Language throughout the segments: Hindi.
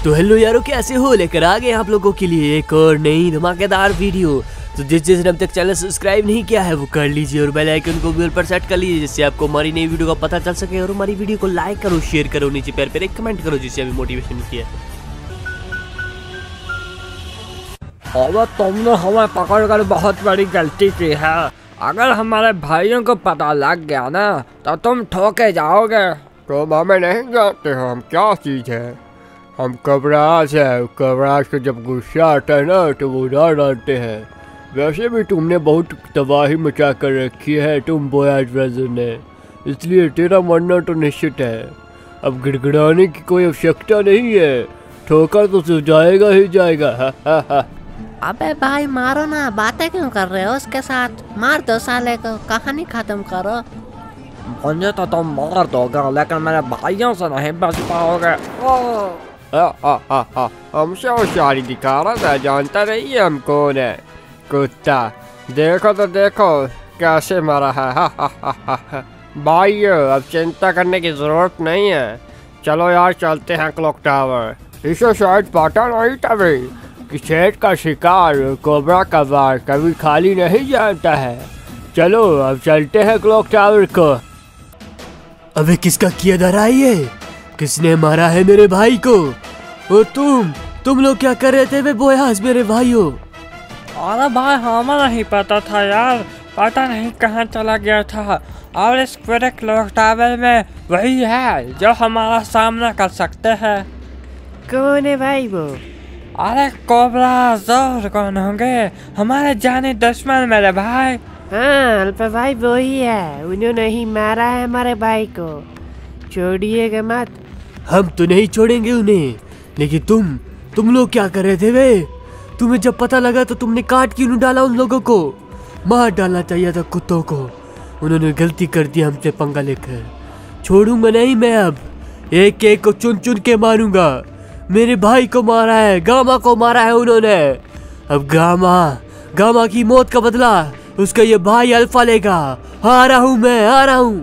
तो हेलो यारों, कैसे हो? लेकर आ गए आप लोगों के लिए एक और नई धमाकेदार वीडियो। तो जिसने अब तक चैनल सब्सक्राइब नहीं किया है वो कर लीजिए और बेल आइकन को भी पर सेट कर लीजिए, जिससे आपको हमारी नई वीडियो का पता चल सके। और हमारी वीडियो को लाइक करो, शेयर करो, नीचे पैर पर एक कमेंट करो, जिससे हमें मोटिवेशन मिलती है। अब तुमने हमें पकड़कर बहुत बड़ी गलती की है। अगर हमारे भाइयों को पता लग गया ना तो तुम ठोके जाओगे। तुम हमें नहीं जानते हो हम क्या चीज़ है। हम कबराज है। कबराज को जब गुस्सा आता है ना तो वो उड़ा डालते हैं। वैसे भी तुमने बहुत तबाही मचा कर रखी है तुम बोयाज ब्रदर ने, इसलिए तेरा मरना तो निश्चित है। अब गिड़गिड़ाने की कोई आवश्यकता नहीं है, ठोकर तो जाएगा ही जाएगा। हा हा हा। अबे भाई मारो ना, बातें क्यों कर रहे हो उसके साथ? मार दो साले को, कहानी खत्म करो। मुझे तो तुम मार दोगे लेकिन मेरे भाइयों से नहीं बच पाओगे। हमसे होशियारी दिखा रहा था, जानता नहीं है हम कौन है। कुत्ता देखो तो देखो कैसे मारा है। भाइयों अब चिंता करने की जरूरत नहीं है, चलो यार चलते हैं क्लॉक टावर। इसे शायद पता नहीं था भाई कि शेर का शिकार कोबरा का वार कभी खाली नहीं जाता है। चलो अब चलते हैं क्लॉक टावर को। अबे किसका किया धरा है ये? किसने मारा है मेरे भाई को? और तुम लोग क्या कर रहे थे बे बोयाज मेरे भाइयों? अरे भाई हमें नहीं पता था यार, पता नहीं कहाँ चला गया था। और इस पूरे क्लॉक टावर में वही है जो हमारा सामना कर सकते हैं। कौन है भाई वो? अरे कोबरा जोर कौन होंगे, हमारे जाने दुश्मन मेरे भाई। हाँ अल्फा भाई वही है, उन्होंने ही मारा है हमारे भाई को, छोड़िएगा मत। हम तो नहीं छोड़ेंगे उन्हें, लेकिन तुम लोग क्या कर रहे थे वे? तुम्हें जब पता लगा तो तुमने काट क्यों नहीं डाला उन लोगों को? मार डालना चाहिए था कुत्तों को। उन्होंने गलती कर दी हमसे पंगा लेकर। छोड़ूंगा नहीं मैं, अब एक एक को चुन चुन के मारूंगा। मेरे भाई को मारा है, गामा को मारा है उन्होंने। अब गामा की मौत का बदला उसका ये भाई अल्फा लेगा। आ रहा हूँ मैं, आ रहा हूँ।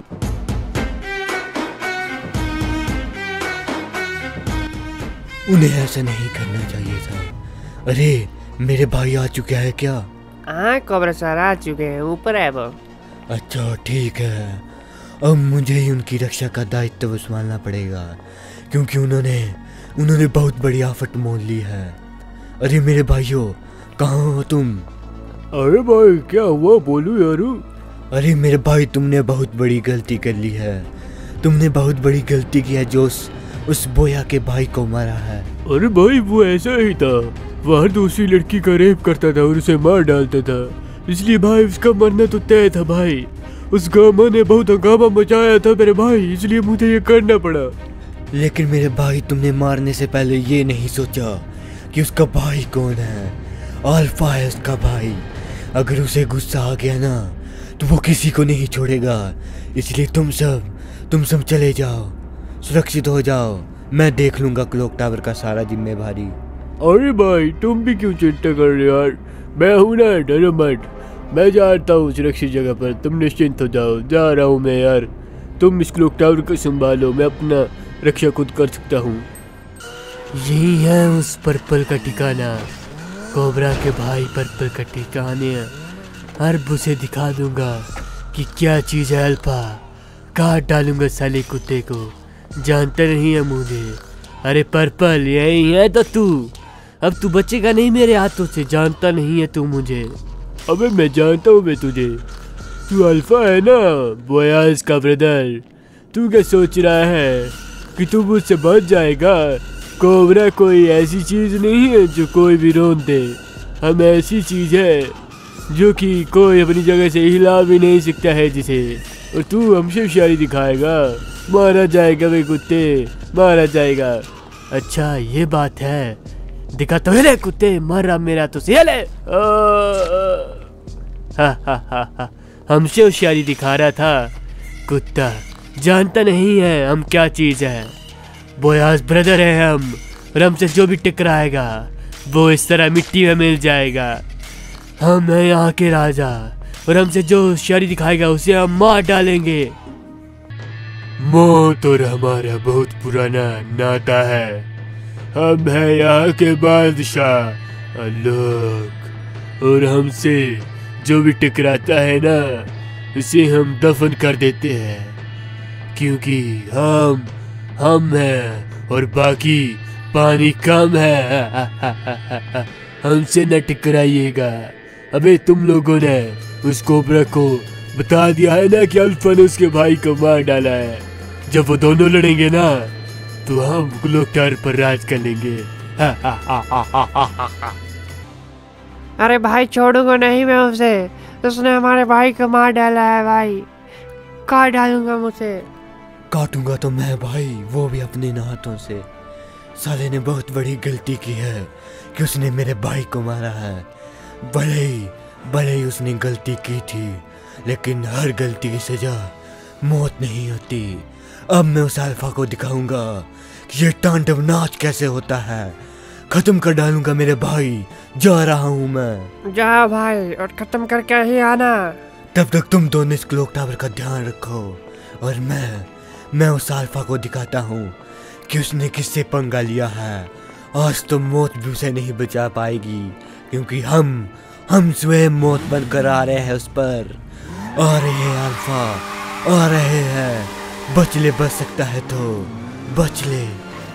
उन्हें ऐसा नहीं करना चाहिए था। अरे मेरे भाई आ चुका है क्या? हाँ कोबरा सर आ चुके हैं, ऊपर है वो। अच्छा ठीक है, अब मुझे ही उनकी रक्षा का दायित्व संभालना पड़ेगा, क्योंकि उन्होंने बहुत बड़ी आफत मोल ली है। अरे मेरे भाइयों कहाँ हो तुम? अरे भाई क्या हुआ, बोलू यारू। अरे मेरे भाई तुमने बहुत बड़ी गलती कर ली है। तुमने बहुत बड़ी गलती की है जो उस बोया के भाई को मारा है। अरे भाई वो ऐसा ही था, वो हर दूसरी लड़की का रेप करता था और उसे मार डालता था, इसलिए भाई उसका मरना तो तय था। भाई उस गामा ने बहुत हंगामा मचाया था मेरे भाई, इसलिए मुझे ये करना पड़ा। लेकिन मेरे भाई तुमने मारने से पहले ये नहीं सोचा कि उसका भाई कौन है। अल्फा है उसका भाई। अगर उसे गुस्सा आ गया ना तो वो किसी को नहीं छोड़ेगा, इसलिए तुम सब चले जाओ, सुरक्षित हो जाओ। मैं देख लूंगा क्लॉक टावर का सारा जिम्मेवारी। अरे भाई तुम भी क्यों चिंता कर रहे हो यार, मैं हूं ना, डरो मत। मैं जाता हूँ सुरक्षित जगह पर, तुम निश्चिंत हो जाओ। जा रहा हूँ मैं यार, तुम इस क्लॉक टावर को संभालो, मैं अपना रक्षा खुद कर सकता हूँ। यही है उस पर्पल का ठिकाना, कोबरा के भाई पर्पल का ठिकाने। अर्ब उसे दिखा दूंगा कि क्या चीज़ है अल्फा। काट डालूंगा साले कुत्ते को, जानता नहीं है मुझे। अरे पर्पल यही है तो तू, अब तू बचेगा नहीं मेरे हाथों से, जानता नहीं है तू मुझे। अबे मैं जानता हूँ मैं तुझे, तू अल्फा है ना, बोयाज का ब्रदर। तू क्या सोच रहा है कि तू मुझसे बच जाएगा? कोबरा कोई ऐसी चीज़ नहीं है जो कोई भी रोन दे। हम ऐसी चीज़ है जो कि कोई अपनी जगह से हिला भी नहीं सकता है जिसे, और तू हमसे होशियारी दिखाएगा, मारा जाएगा वे कुत्ते, मारा जाएगा। अच्छा ये बात है, दिखा तो हिले कुत्ते, मारा मेरा तो हिले। हमसे होशियारी दिखा रहा था कुत्ता, जानता नहीं है हम क्या चीज़ है। बोयाज ब्रदर है हम, और हमसे जो भी टकराएगा वो इस तरह मिट्टी में मिल जाएगा। हम हैं यहाँ के राजा, और हमसे जो होशियारी दिखाएगा उसे हम मार डालेंगे। मौत और हमारा बहुत पुराना नाता है। हम हैं यहाँ के बादशाह लोग, और हमसे जो भी टकराता है ना उसे हम दफन कर देते हैं, क्योंकि हम हैं और बाकी पानी कम है। हमसे न टकराइएगा। अबे तुम लोगों ने उस कोबरा को बता दिया है ना कि अल्फा ने उसके भाई को मार डाला है। जब वो दोनों लड़ेंगे ना तो हम क्लॉक टावर पर राज कर लेंगे। अरे भाई छोड़ूंगा नहीं मैं उसे, उसने हमारे भाई को मार डाला है भाई, काट डालूंगा मुझे। काटूंगा तो मैं भाई, वो भी अपने हाथों से। साले ने बहुत बड़ी गलती की है कि उसने मेरे भाई को मारा है। भले ही उसने गलती की थी, लेकिन हर गलती की सजा मौत नहीं होती। अब मैं उस अल्फा को दिखाऊंगा कि ये तांडव नाच कैसे होता है। खत्म कर डालूंगा मेरे भाई। जा रहा हूँ मैं। जा भाई, और खत्म करके ही आना। तब तक तुम दोनों इस क्लॉक टावर का ध्यान रखो, और मैं उस अल्फा को दिखाता हूँ कि उसने किससे पंगा लिया है। आज तो मौत भी उसे नहीं बचा पाएगी, क्योंकि हम स्वयं मौत बनकर आ रहे हैं उस पर। आ रहे हैं अल्फा, आ रहे हैं। बच ले, बच सकता है तो बच ले।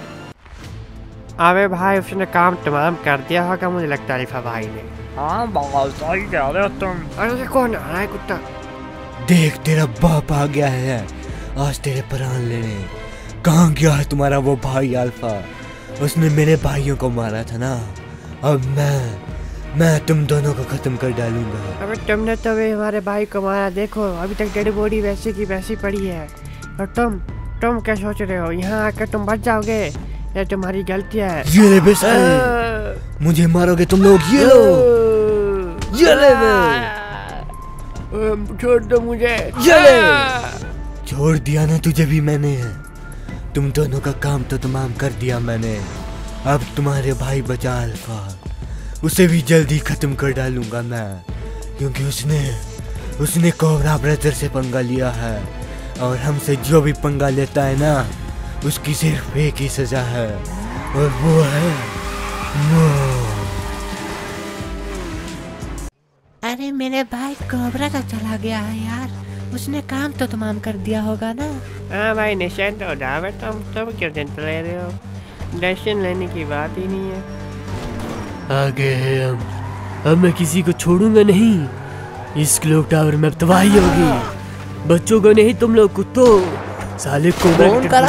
अबे भाई उसने काम तमाम कर दिया होगा मुझे लगता है अल्फा भाई ने। हाँ बहुत सही कह रहे हो तुम। अरे कौन आ रहा है कुत्ता? देख तेरा बाप आ गया है आज तेरे प्राण लेने। कहाँ गया है तुम्हारा वो भाई अल्फा? उसने मेरे भाइयों को मारा था ना। अब मैं तुम दोनों को खत्म कर डालूंगा। अबे तुमने तो भी हमारे भाई को मारा, देखो अभी तक डेड बॉडी वैसी की वैसी पड़ी है। और तुम क्या सोच रहे हो, यहाँ आकर तुम बच जाओगे? ये तुम्हारी गलती है। ये ले बेसाले, मुझे मारोगे तुम लोग। ये लो, ये ले छोड़ दो मुझे। ये ले। छोड़ दिया ना तुझे भी मैंने। तुम दोनों का काम तो तमाम कर दिया मैंने। अब तुम्हारे भाई बचा अल्फा, उसे भी जल्दी खत्म कर डालूंगा मैं, क्योंकि उसने कोबरा ब्रदर से पंगा लिया है। और हमसे जो भी पंगा लेता है ना उसकी सिर्फ एक ही सजा है, और वो है मौत। अरे मेरे भाई कोबरा का चला गया है यार, उसने काम तो तमाम कर दिया होगा ना। हाँ भाई निशान तो जावे, तुम क्यों टेंशन ले रहे हो? टेंशन लेने की बात ही नहीं है। आ गए हैं अब मैं किसी को छोड़ूंगा नहीं। इस क्लॉक टावर में अब तबाही होगी। बच्चों को नहीं, तुम लोग कुत्तों, साले कोबरा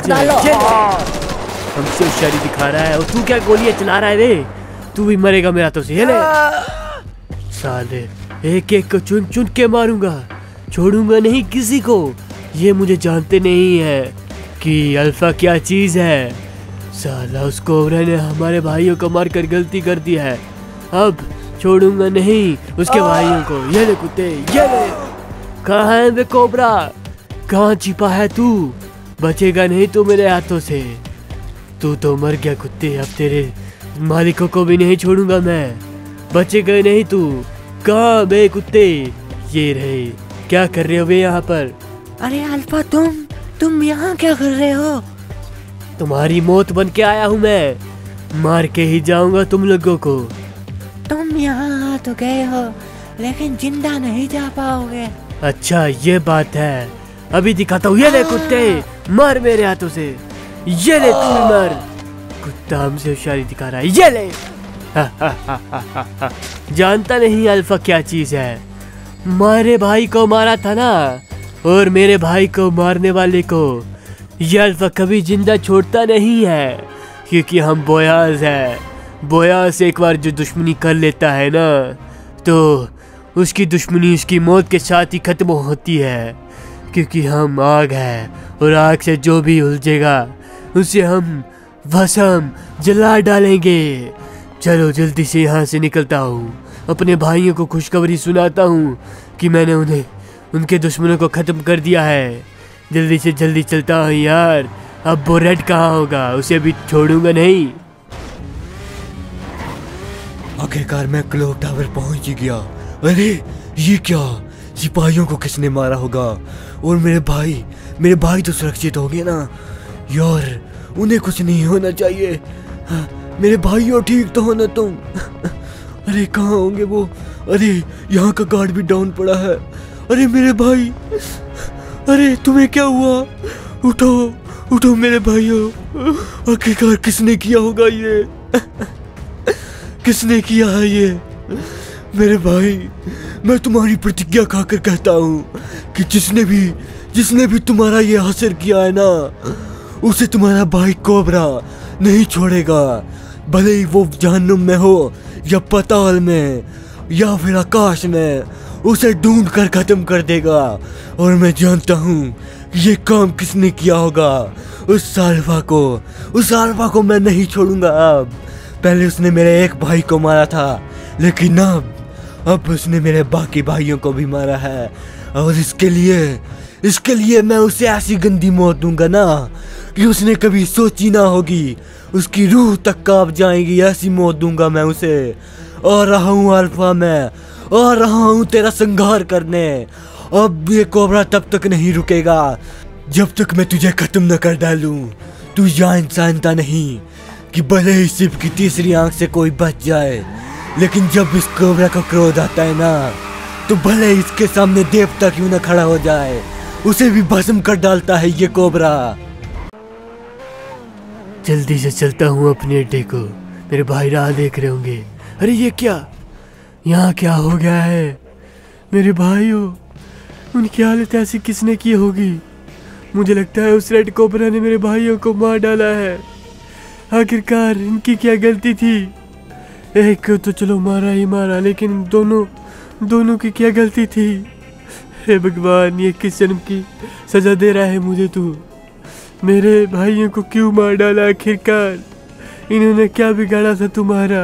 हमसे होशियारी दिखा रहा है। और तू क्या गोलियां चला रहा है रे? तू भी मरेगा मेरा तो से। साले एक एक को चुन चुन के मारूंगा, छोड़ूंगा नहीं किसी को। ये मुझे जानते नहीं है कि अल्फा क्या चीज है। साला उस कोबरा ने हमारे भाइयों को मारकर गलती कर दी है। अब छोड़ूंगा नहीं उसके भाइयों को। ये ले कुत्ते, ये ले। कहाँ है वे कोबरा? कहाँ छिपा है तू? बचेगा नहीं तू मेरे हाथों से। तू तो मर गया कुत्ते। अब तेरे मालिकों को भी नहीं छोड़ूंगा मैं। बचेगा नहीं तू। कहाँ बे कुत्ते? ये रहे। क्या कर रहे हो वे यहाँ पर? अरे अल्फा तुम यहाँ क्या कर रहे हो? तुम्हारी मौत बन के आया हूँ मैं। मार के ही जाऊंगा तुम लोगों को। तुम यहाँ आ तो गए हो, लेकिन जिंदा नहीं जा पाओगे। अच्छा ये बात है, अभी दिखाता हूँ। ये ले कुत्ते, मर मेरे हाथों से। ये ले तू मर। कुत्ता हमसे होशियारी दिखा रहा है। ये ले। जानता नहीं अल्फा क्या चीज है। मारे भाई को मारा था ना, और मेरे भाई को मारने वाले को ये अल्फा कभी जिंदा छोड़ता नहीं है, क्योंकि हम बोयास है। बोयास एक बार जो दुश्मनी कर लेता है ना, तो उसकी दुश्मनी उसकी मौत के साथ ही खत्म होती है। क्योंकि हम आग है, और आग से जो भी उलझेगा उसे हम भस्म जला डालेंगे। चलो जल्दी से यहाँ से निकलता हूँ। अपने भाइयों को खुशखबरी सुनाता हूँ कि मैंने उन्हें उनके दुश्मनों को खत्म कर दिया है। जल्दी से जल्दी चलता हूँ यार। अब वो रेड कहाँ होगा, उसे भी छोड़ूंगा नहीं। आखिरकार मैं क्लॉक टावर पहुंच ही गया। अरे ये क्या, सिपाहियों को किसने मारा होगा? और मेरे भाई तो सुरक्षित हो गए ना यार, उन्हें कुछ नहीं होना चाहिए। मेरे भाइयों ठीक तो हो ना तुम? अरे कहाँ होंगे वो? अरे यहाँ का गार्ड भी डाउन पड़ा है। अरे मेरे भाई, अरे तुम्हें क्या हुआ? उठो उठो मेरे भाइयों, आखिरकार किसने किया होगा ये? किसने किया है ये? मेरे भाई, मैं तुम्हारी प्रतिज्ञा खाकर कहता हूँ कि जिसने भी तुम्हारा ये असर किया है ना, उसे तुम्हारा भाई कोबरा नहीं छोड़ेगा। भले ही वो जहन्नुम में हो या पाताल में या फिर आकाश में, उसे ढूंढ कर खत्म कर देगा। और मैं जानता हूँ ये काम किसने किया होगा। उस सालवा को मैं नहीं छोड़ूंगा। अब पहले उसने मेरे एक भाई को मारा था, लेकिन अब उसने मेरे बाकी भाइयों को भी मारा है। और इसके लिए मैं उसे ऐसी गंदी मौत दूंगा ना कि उसने कभी सोची ना होगी। उसकी रूह तक कांप जाएगी, ऐसी मौत दूंगा मैं उसे। आ रहा हूँ अल्फा, मैं आ रहा हूँ तेरा संहार करने। अब ये कोबरा तब तक नहीं रुकेगा जब तक मैं तुझे खत्म न कर डालूं। तू या इंसानता नहीं कि भले ही शिव की तीसरी आंख से कोई बच जाए, लेकिन जब इस कोबरा का क्रोध आता है ना, तो भले इसके सामने देवता क्यों न खड़ा हो जाए, उसे भी भस्म कर डालता है ये कोबरा। जल्दी से चलता हूँ अपने अड्डे को, मेरे भाई राह देख रहे होंगे। अरे ये क्या, यहाँ क्या हो गया है? मेरे भाइयों, उनकी हालत ऐसी किसने की होगी? मुझे लगता है उस रेड कोबरा ने मेरे भाइयों को मार डाला है। आखिरकार इनकी क्या गलती थी? एक को तो चलो मारा ही मारा, लेकिन दोनों की क्या गलती थी? हे भगवान, ये किस जन्म की सजा दे रहा है मुझे तू? मेरे भाइयों को क्यों मार डाला आखिरकार? इन्होंने क्या बिगाड़ा था तुम्हारा?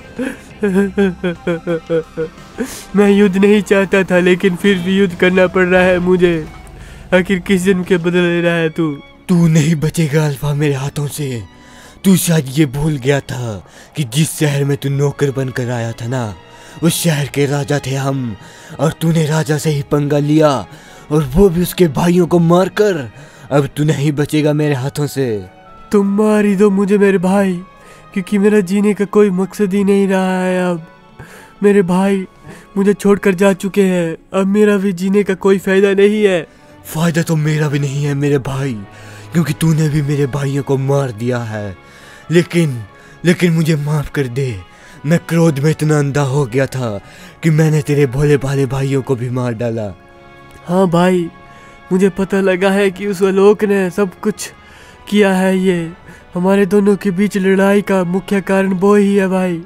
मैं युद्ध नहीं चाहता था, लेकिन फिर भी युद्ध करना पड़ रहा है मुझे। आखिर किस जन्म के बदले ले रहा है तू? तू नहीं बचेगा अल्फा मेरे हाथों से। तू शायद ये भूल गया था कि जिस शहर में तू नौकर बनकर आया था ना, उस शहर के राजा थे हम। और तूने राजा से ही पंगा लिया, और वो भी उसके भाइयों को मारकर। अब तू नहीं बचेगा मेरे हाथों से। तुम मार ही दो मुझे मेरे भाई, क्योंकि मेरा जीने का कोई मकसद ही नहीं रहा है। अब मेरे भाई मुझे छोड़कर जा चुके हैं, अब मेरा भी जीने का कोई फायदा नहीं है। फायदा तो मेरा भी नहीं है मेरे भाई, क्योंकि तूने भी मेरे भाइयों को मार दिया है। लेकिन मुझे माफ कर दे। मैं क्रोध में इतना अंधा हो गया था कि मैंने तेरे भोले भाले भाइयों को भी मार डाला। हाँ भाई, मुझे पता लगा है कि उस आलोक ने सब कुछ किया है। ये हमारे दोनों के बीच लड़ाई का मुख्य कारण वो ही है भाई।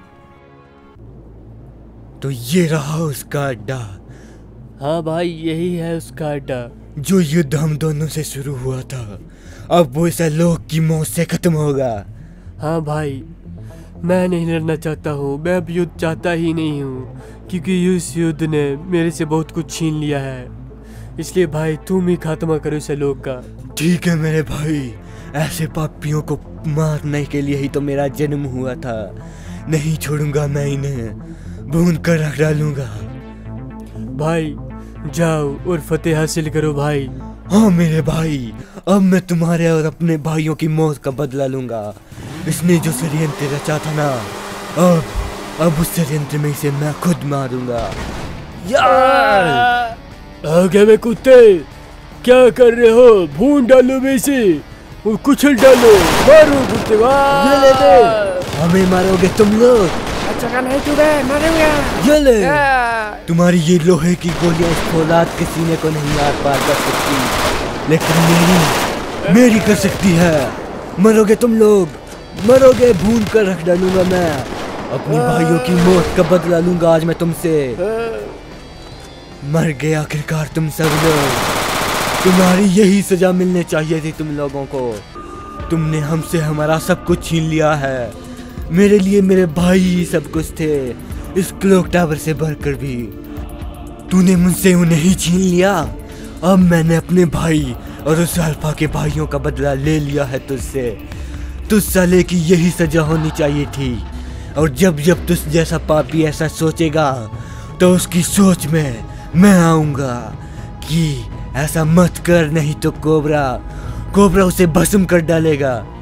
तो ये रहा उसका अड्डा। हाँ भाई, यही है उसका अड्डा। जो युद्ध हम दोनों से शुरू हुआ था, अब वो इस आलोक की मौत से खत्म होगा। हाँ भाई, मैं नहीं लड़ना चाहता हूँ। मैं अब युद्ध चाहता ही नहीं हूँ, क्योंकि इस युद्ध ने मेरे से बहुत कुछ छीन लिया है। इसलिए भाई तुम ही खात्मा करो इस आलोक का। ठीक है मेरे भाई, ऐसे पापियों को मारने के लिए ही तो मेरा जन्म हुआ था। नहीं छोड़ूंगा मैं इन्हें, भून कर रख डालूंगा। भाई जाओ और फतेह हासिल करो भाई। हाँ मेरे भाई, अब मैं तुम्हारे और अपने भाइयों की मौत का बदला लूंगा। इसने जो षड्यंत्र रचा था ना, अब उस षड्यंत्र में इसे मैं खुद मारूंगा। आगे में कुत्ते, क्या कर रहे हो? भून डालो वैसे और कुचल डालो, मारो कुत्ते। ये ले दे, हमें मारोगे तुम लोग? अच्छा नहीं तू बे, मारूंगा। ये ले, तुम्हारी ये लोहे की गोलियां इस फौलाद के सीने को नहीं आर पार कर सकती, लेकिन मेरी कर सकती है। मरोगे तुम लोग, मरोगे। भून कर रख डालूंगा मैं। अपने भाइयों की मौत का बदला लूंगा आज मैं तुमसे। मर गए आखिरकार तुम सब लोग। तुम्हारी यही सजा मिलने चाहिए थी तुम लोगों को। तुमने हमसे हमारा सब कुछ छीन लिया है। मेरे लिए मेरे भाई ही सब कुछ थे, इस क्लॉक टावर से बढ़कर भी। तूने मुझसे उन्हें ही छीन लिया। अब मैंने अपने भाई और उस अल्फा के भाइयों का बदला ले लिया है तुझसे। तुझ साले की यही सजा होनी चाहिए थी। और जब जब तुझ जैसा पापी ऐसा सोचेगा, तो उसकी सोच में मैं आऊंगा कि ऐसा मत कर, नहीं तो कोबरा उसे भस्म कर डालेगा।